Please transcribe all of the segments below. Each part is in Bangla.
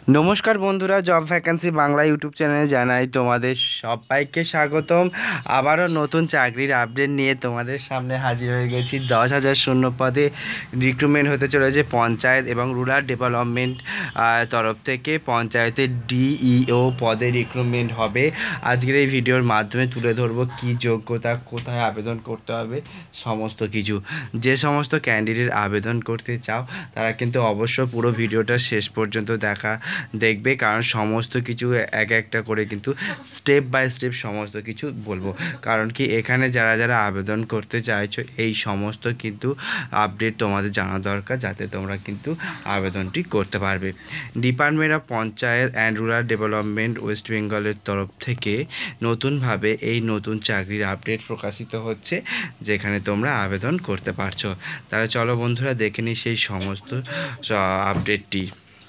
নমস্কার বন্ধুরা, জব ভ্যাকেন্সি বাংলা ইউটিউব চ্যানেলে জানাই তোমাদের সবাইকে স্বাগতম। আবারও নতুন চাকরির আপডেট নিয়ে তোমাদের সামনে হাজির হয়ে গেছি। 10,000 শূন্য পদে রিক্রুটমেন্ট হতে চলেছে পঞ্চায়েত এবং রুরাল ডেভেলপমেন্ট তরফ থেকে। পঞ্চায়েতের ডিইও পদে রিক্রুটমেন্ট হবে। আজকের এই ভিডিওর মাধ্যমে তুলে ধরবো কী যোগ্যতা, কোথায় আবেদন করতে হবে, সমস্ত কিছু। যে সমস্ত ক্যান্ডিডেট আবেদন করতে চাও তারা কিন্তু অবশ্য পুরো ভিডিওটা শেষ পর্যন্ত দেখবে, কারণ সমস্ত কিছু এক একটা করে কিন্তু স্টেপ বাই স্টেপ সমস্ত কিছু বলবো। কারণ কি, এখানে যারা যারা আবেদন করতে চাইছো এই সমস্ত কিন্তু আপডেট তোমাদের জানা দরকার, যাতে তোমরা কিন্তু আবেদনটি করতে পারবে। Department of panchayat and rural development West বেঙ্গলের তরফ থেকে নতুনভাবে এই নতুন চাকরির আপডেট প্রকাশিত হচ্ছে, যেখানে তোমরা আবেদন করতে পারছো। তাহলে চলো বন্ধুরা দেখে নিই সেই সমস্ত আপডেটটি।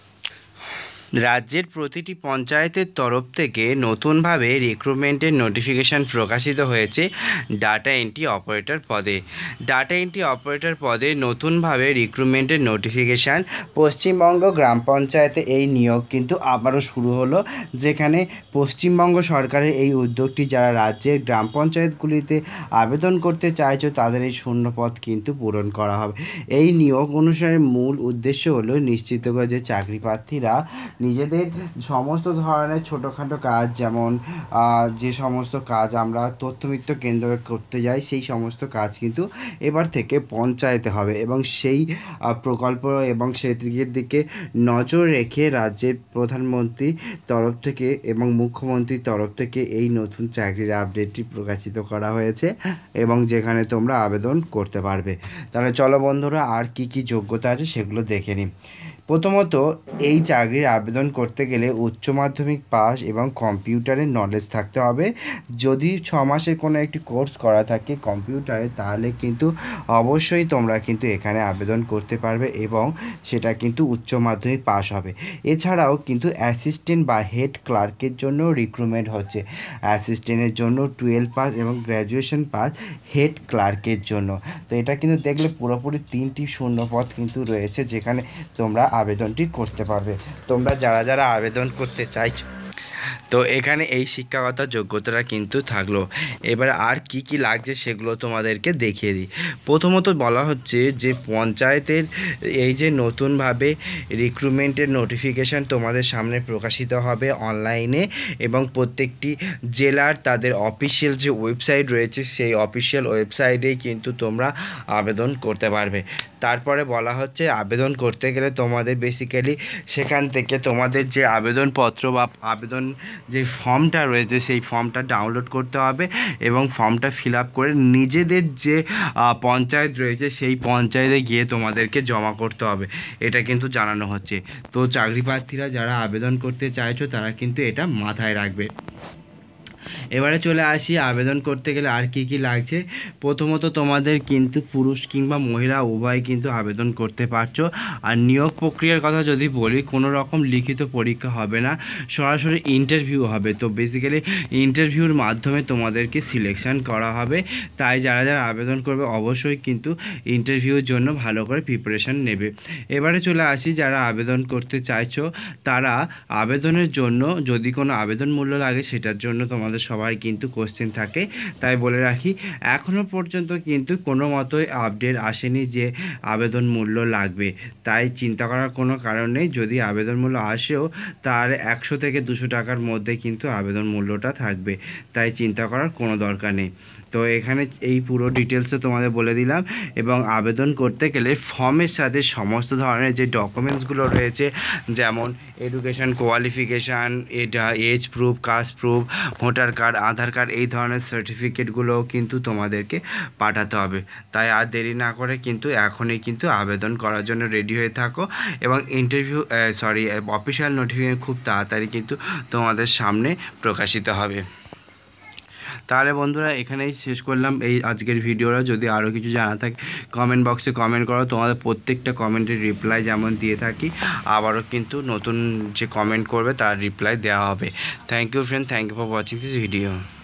রাজ্যের প্রতিটি পঞ্চায়েতের তরফ থেকে নতুনভাবে রিক্রুটমেন্টের নোটিফিকেশান প্রকাশিত হয়েছে ডাটা এন্ট্রি অপারেটর পদে। ডাটা এন্ট্রি অপারেটর পদে নতুনভাবে রিক্রুটমেন্টের নোটিফিকেশান। পশ্চিমবঙ্গ গ্রাম পঞ্চায়েতে এই নিয়োগ কিন্তু আবারও শুরু হলো, যেখানে পশ্চিমবঙ্গ সরকারের এই উদ্যোগটি যারা রাজ্যের গ্রাম পঞ্চায়েতগুলিতে আবেদন করতে চাইছো তাদের এই শূন্য পদ কিন্তু পূরণ করা হবে। এই নিয়োগ অনুসারে মূল উদ্দেশ্য হলো নিশ্চিত করে যে চাকরি প্রার্থীরা নিজেদের সমস্ত ধরনের ছোটোখাটো কাজ, যেমন যে সমস্ত কাজ আমরা তথ্যমিত্র কেন্দ্র করতে যাই, সেই সমস্ত কাজ কিন্তু এবার থেকে পঞ্চায়েতে হবে, এবং সেই প্রকল্প এবং সেদিকের দিকে নজর রেখে রাজ্যের প্রধানমন্ত্রী তরফ থেকে এবং মুখ্যমন্ত্রীর তরফ থেকে এই নতুন চাকরির আপডেটটি প্রকাশিত করা হয়েছে, এবং যেখানে তোমরা আবেদন করতে পারবে। তাহলে চলো বন্ধুরা, আর কি কি যোগ্যতা আছে সেগুলো দেখে নিই। প্রথমত, এই চাকরির আবেদন করতে গেলে উচ্চ মাধ্যমিক পাস এবং কম্পিউটারের নলেজ থাকতে হবে। যদি 6 মাসের কোনো একটি কোর্স করা থাকে কম্পিউটারে, তাহলে কিন্তু অবশ্যই তোমরা কিন্তু এখানে আবেদন করতে পারবে, এবং সেটা কিন্তু উচ্চ মাধ্যমিক পাস হবে। এছাড়াও কিন্তু অ্যাসিস্ট্যান্ট বা হেড ক্লার্কের জন্য রিক্রুটমেন্ট হচ্ছে। অ্যাসিস্ট্যান্টের জন্য 12 পাস এবং গ্র্যাজুয়েশন পাস, হেড ক্লার্কের জন্য। তো এটা কিন্তু দেখলে পুরোপুরি 3টি শূন্য পদ কিন্তু রয়েছে, যেখানে তোমরা আবেদনটি করতে পারবে। তোমরা যারা যারা আবেদন করতে চাইছো, তো এখানে এই শিক্ষাগত যোগ্যতাটা কিন্তু থাকলো। এবার আর কি কি লাগছে সেগুলো তোমাদেরকে দেখিয়ে দিই। প্রথমত বলা হচ্ছে যে পঞ্চায়েতের এই যে নতুনভাবে রিক্রুটমেন্টের নোটিফিকেশান তোমাদের সামনে প্রকাশিত হবে অনলাইনে, এবং প্রত্যেকটি জেলার তাদের অফিসিয়াল যে ওয়েবসাইট রয়েছে সেই অফিসিয়াল ওয়েবসাইটেই কিন্তু তোমরা আবেদন করতে পারবে। তারপরে বলা হচ্ছে আবেদন করতে গেলে তোমাদের বেসিক্যালি সেখান থেকে তোমাদের যে আবেদনপত্র বা আবেদন যে ফর্মটা রয়েছে সেই ফর্মটা ডাউনলোড করতে হবে, এবং ফর্মটা ফিল আপ করে নিজেদের যে পঞ্চায়েত রয়েছে সেই পঞ্চায়েতে গিয়ে তোমাদেরকে জমা করতে হবে। এটা কিন্তু জানানো হচ্ছে। তো চাকরি প্রার্থীরা যারা আবেদন করতে চাইছো তারা কিন্তু এটা মাথায় রাখবে। এবারে চলে আসি আবেদন করতে গেলে আর কি কি লাগছে। প্রথমত, তোমাদের কিন্তু পুরুষ কিংবা মহিলা উভয় কিন্তু আবেদন করতে পারছো। আর নিয়োগ প্রক্রিয়ার কথা যদি বলি, কোনো রকম লিখিত পরীক্ষা হবে না, সরাসরি ইন্টারভিউ হবে। তো বেসিক্যালি ইন্টারভিউর মাধ্যমে তোমাদেরকে সিলেকশান করা হবে। তাই যারা যারা আবেদন করবে অবশ্যই কিন্তু ইন্টারভিউর জন্য ভালো করে প্রিপারেশান নেবে। এবারে চলে আসি যারা আবেদন করতে চাইছো তারা আবেদনের জন্য যদি কোনো আবেদন মূল্য লাগে সেটার জন্য তোমাদের সবাই কিন্তু কোশ্চেন থাকে। তাই বলে রাখি, এখনও পর্যন্ত কিন্তু কোনো মতোই আপডেট আসেনি যে আবেদন মূল্য লাগবে। তাই চিন্তা করার কোনো কারণ নেই। যদি আবেদন মূল্য আসেও তার 100 থেকে 200 টাকার মধ্যে কিন্তু আবেদন মূল্যটা থাকবে। তাই চিন্তা করার কোনো দরকার নেই। তো এখানে এই পুরো ডিটেলসে তোমাদের বলে দিলাম। এবং আবেদন করতে গেলে ফর্মের সাথে সমস্ত ধরনের যে ডকুমেন্টসগুলো রয়েছে, যেমন এডুকেশান কোয়ালিফিকেশান, এটা age proof, caste proof, voter card, Aadhaar card, এই ধরনের সার্টিফিকেটগুলোও কিন্তু তোমাদেরকে পাঠাতে হবে। তাই আর দেরি না করে কিন্তু এখনই কিন্তু আবেদন করার জন্য রেডি হয়ে থাকো, এবং অফিসিয়াল নোটিফিকেশন খুব তাড়াতাড়ি কিন্তু তোমাদের সামনে প্রকাশিত হবে। তাহলে বন্ধুরা এখানেই শেষ করলাম এই আজকের ভিডিওটা। যদি আরও কিছু জানা থাকে কমেন্ট বক্সে কমেন্ট করো। তোমাদের প্রত্যেকটা কমেন্টের রিপ্লাই যেমন দিয়ে থাকি, আবারও কিন্তু নতুন যে কমেন্ট করবে তার রিপ্লাই দেওয়া হবে। Thank you friend, thank you for watching this video.